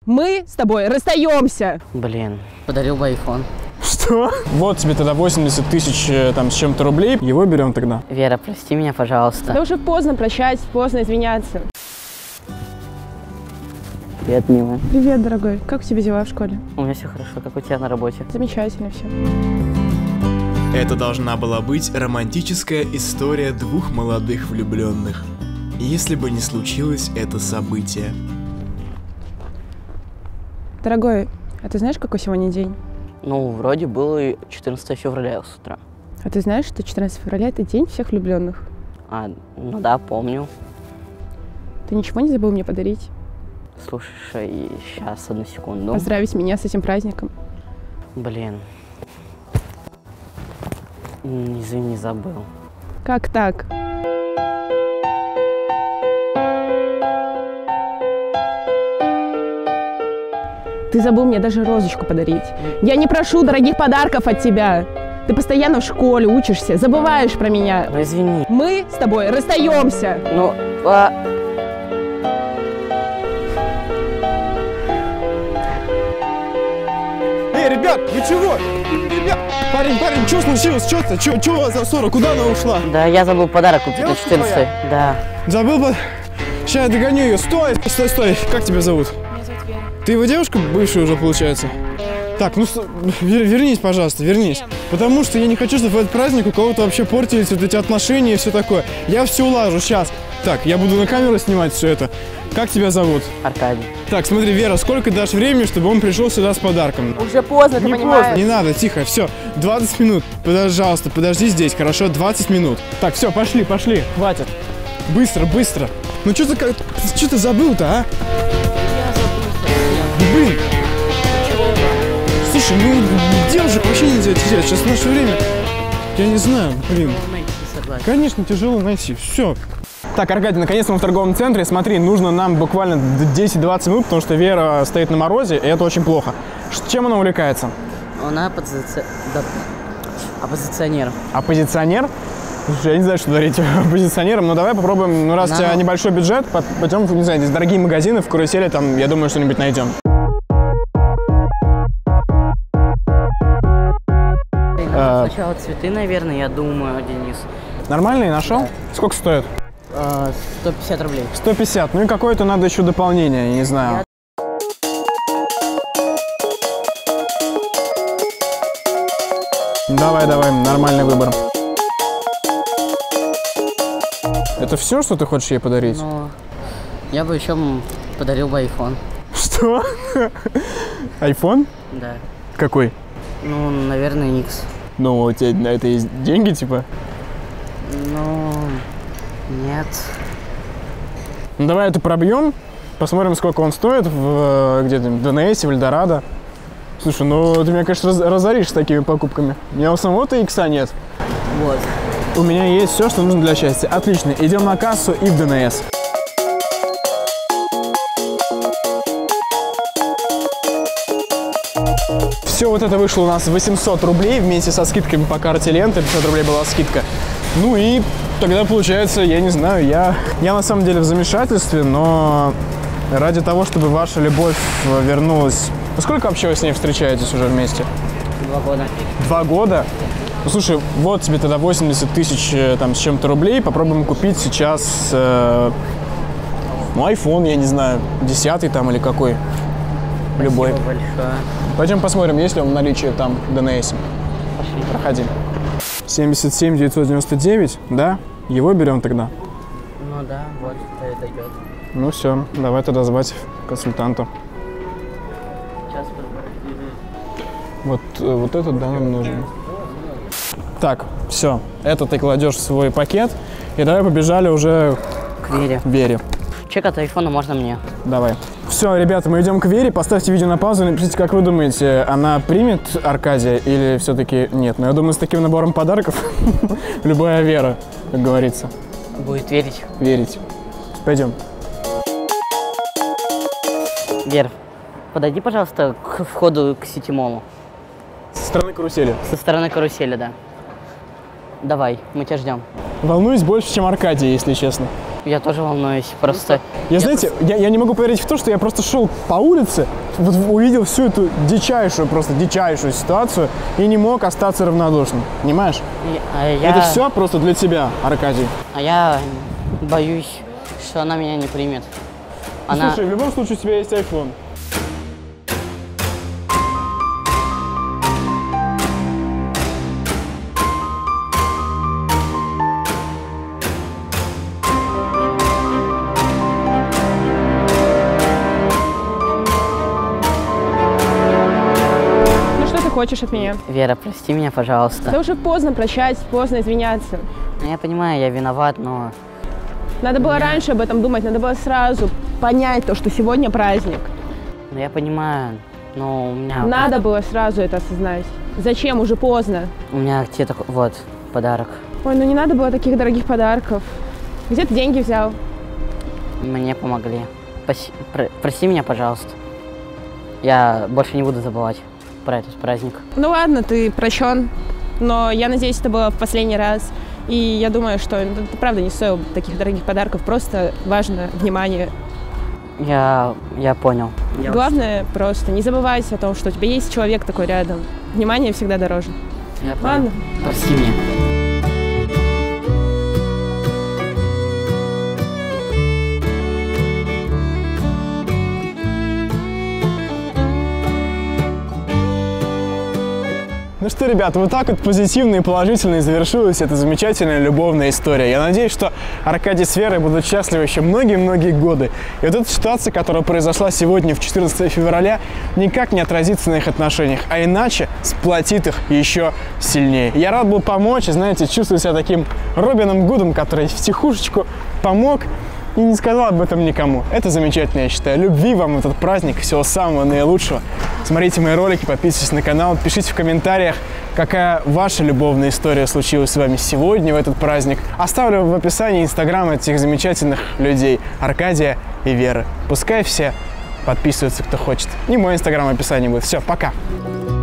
Мы с тобой расстаемся. Блин, подарил бы iPhone. Что? Вот тебе тогда 80 тысяч там с чем-то рублей. Его берем тогда. Вера, прости меня, пожалуйста. Да уже поздно прощать, поздно извиняться. Привет, милая. Привет, дорогой. Как у тебя дела в школе? У меня все хорошо, как у тебя на работе? Замечательно все. Это должна была быть романтическая история двух молодых влюбленных. Если бы не случилось это событие. Дорогой, а ты знаешь, какой сегодня день? Ну, вроде было 14 февраля с утра. А ты знаешь, что 14 февраля – это день всех влюбленных? А, ну да, помню. Ты ничего не забыл мне подарить? Слушай, сейчас, одну секунду. Поздравить меня с этим праздником. Блин. Извини, забыл. Как так? Ты забыл мне даже розочку подарить. Я не прошу дорогих подарков от тебя. Ты постоянно в школе учишься, забываешь про меня. Ну, извини. Мы с тобой расстаемся. Ну, Эй, ребят, вы чего? Ребят, парень, что случилось? Чего за ссора? Куда она ушла? да, я забыл подарок купить на Девушка 14. твоя? Да. Забыл бы. Сейчас я догоню ее. Стой. Как тебя зовут? Меня зовут Вера. Ты его девушка бывшая уже, получается? Так, ну вернись, пожалуйста, вернись. Потому что я не хочу, чтобы в этот праздник у кого-то вообще портились вот эти отношения и все такое. Я все улажу сейчас. Так, я буду на камеру снимать все это. Как тебя зовут? Аркадий. Так, смотри, Вера, сколько дашь времени, чтобы он пришел сюда с подарком? Уже поздно, ты Не понимаешь. поздно, не надо, тихо, все. 20 минут, пожалуйста, подожди здесь, хорошо? 20 минут. Так, все, пошли, хватит. Быстро. Ну что ты забыл-то, а? Блин. Слушай, ну девушек вообще нельзя терять, сейчас в наше время. Я не знаю, блин. Конечно, тяжело найти, все. Так, Аркадий, наконец-то мы в торговом центре. Смотри, нужно нам буквально 10-20 минут, потому что Вера стоит на морозе, и это очень плохо. Чем она увлекается? Она оппозиционер. Оппозиционер? Слушай, я не знаю, что дарить оппозиционерам, но давай попробуем, ну раз у тебя небольшой бюджет, пойдем, не знаю, здесь дорогие магазины, в карусели, там, я думаю, что-нибудь найдем. Сначала цветы, наверное, я думаю, Денис. Нормальный нашел? Да. Сколько стоит? 150 рублей. 150. Ну и какое-то надо еще дополнение, я не знаю. Давай, нормальный выбор. Это все, что ты хочешь ей подарить? Ну, я бы еще подарил бы iPhone. Что? iPhone? Да. Какой? Ну, наверное, X. Ну, у тебя на это есть деньги, типа? Ну, нет. Ну, давай это пробьем, посмотрим, сколько он стоит где-то в ДНС, в Эльдорадо. Слушай, ну ты меня, конечно, разоришь с такими покупками. У меня у самого-то икса нет. Вот. У меня есть все, что нужно для счастья. Отлично, идем на кассу и в ДНС. Все, вот это вышло у нас 800 рублей вместе со скидками по карте Ленты. 50 рублей была скидка. Ну и тогда получается, я не знаю, я на самом деле в замешательстве, но ради того, чтобы ваша любовь вернулась... Ну, сколько вообще вы с ней встречаетесь уже вместе? 2 года. 2 года? Ну, слушай, вот тебе тогда 80 тысяч там с чем-то рублей. Попробуем купить сейчас, ну, iPhone, я не знаю, 10-й там или какой. Любой. Спасибо большое. Пойдем посмотрим, есть ли он в наличии там в ДНС. Пошли. Проходи. 77 999, да? Его берем тогда? Ну да, вот, это идет. Ну все, давай тогда звать консультанта. Сейчас. Вот этот, да, нам нужен. Так, все, это ты кладешь в свой пакет. И давай побежали уже К Вере. Вере. Чек от айфона можно мне? Давай. Все, ребята, мы идем к Вере. Поставьте видео на паузу и напишите, как вы думаете, она примет Аркадия или все-таки нет. Но я думаю, с таким набором подарков любая Вера, как говорится. Будет верить. Верить. Пойдем. Вер, подойди, пожалуйста, к входу к Ситимолу. Со стороны карусели. Со стороны карусели, да. Давай, мы тебя ждем. Волнуюсь больше, чем Аркадий, если честно. Я тоже волнуюсь, просто... Знаете, я не могу поверить в то, что я просто шел по улице, вот увидел всю эту дичайшую ситуацию и не мог остаться равнодушным. Понимаешь? Это все просто для тебя, Аркадий. А я боюсь, что она меня не примет. Слушай, в любом случае у тебя есть iPhone. Хочешь от меня? Вера, прости меня, пожалуйста. Да уже поздно прощать, поздно извиняться. Я понимаю, я виноват, но... Надо было раньше об этом думать, надо было сразу понять то, что сегодня праздник. Ну, я понимаю, но у меня... Надо было сразу это осознать. Зачем? Уже поздно. У меня где-то... Вот, подарок. Ой, ну не надо было таких дорогих подарков. Где ты деньги взял? Мне помогли. Прости меня, пожалуйста. Я больше не буду забывать про этот праздник. Ну ладно, ты прощен, но я надеюсь, это было в последний раз. И я думаю, что это правда не стоило таких дорогих подарков, просто важно внимание. Я понял. Главное просто не забывайте о том, что у тебя есть человек такой рядом. Внимание всегда дороже. Ладно. Прости меня. Ну что, ребята, вот так вот позитивно и положительно завершилась эта замечательная любовная история. Я надеюсь, что Аркадий с Верой будут счастливы еще многие-многие годы. И вот эта ситуация, которая произошла сегодня, в 14 февраля, никак не отразится на их отношениях, а иначе сплотит их еще сильнее. Я рад был помочь, и, знаете, чувствую себя таким Робином Гудом, который втихушечку помог и не сказал об этом никому. Это замечательно, я считаю. Любви вам в этот праздник, всего самого наилучшего. Смотрите мои ролики, подписывайтесь на канал, пишите в комментариях, какая ваша любовная история случилась с вами сегодня, в этот праздник. Оставлю в описании инстаграм этих замечательных людей, Аркадия и Веры. Пускай все подписываются, кто хочет. И мой инстаграм в описании будет. Все, пока!